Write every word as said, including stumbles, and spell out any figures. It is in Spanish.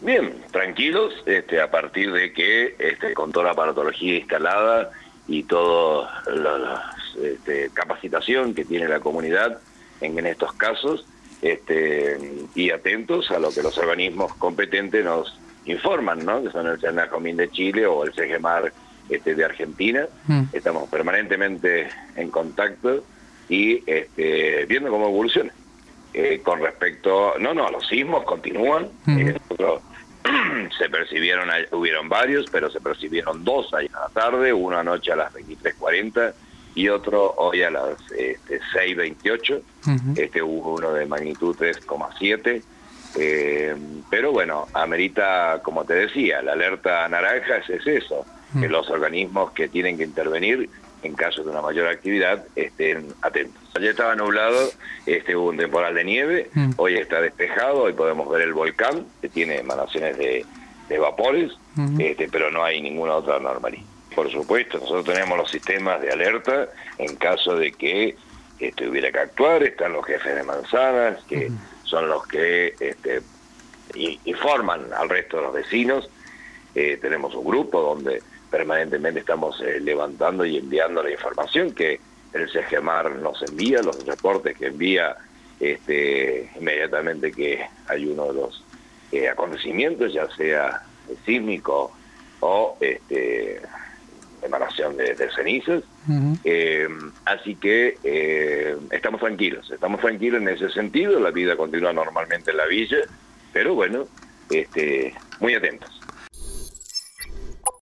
Bien, tranquilos, este, a partir de que este, con toda la aparatología instalada y toda la, la este, capacitación que tiene la comunidad en, en estos casos, este, y atentos a lo que los organismos competentes nos informan, ¿no? Que son el Senajomín de Chile o el SEGEMAR este, de Argentina. Mm. Estamos permanentemente en contacto y este, viendo cómo evoluciona. Eh, con respecto, no, no, los sismos continúan. Mm. Eh, nosotros, se percibieron, hubieron varios, pero se percibieron dos ayer a la tarde, uno anoche a las veintitrés cuarenta y otro hoy a las este, seis veintiocho. Uh-huh. Este, hubo uno de magnitud tres coma siete. Eh, pero bueno, amerita, como te decía, la alerta naranja es, es eso, uh-huh. que los organismos que tienen que intervenir en caso de una mayor actividad estén atentos. Ayer estaba nublado, este, hubo un temporal de nieve, mm. hoy está despejado, hoy podemos ver el volcán, que tiene emanaciones de, de vapores, mm. este, pero no hay ninguna otra anomalía. Por supuesto, nosotros tenemos los sistemas de alerta en caso de que este, hubiera que actuar, están los jefes de manzanas, que mm. son los que este, informan al resto de los vecinos. Eh, tenemos un grupo donde permanentemente estamos eh, levantando y enviando la información que el SEGEMAR nos envía, los reportes que envía este, inmediatamente que hay uno de los eh, acontecimientos, ya sea sísmico o este, emanación de, de cenizas. Uh-huh. eh, así que eh, estamos tranquilos, estamos tranquilos en ese sentido, la vida continúa normalmente en la villa, pero bueno, este, muy atentos.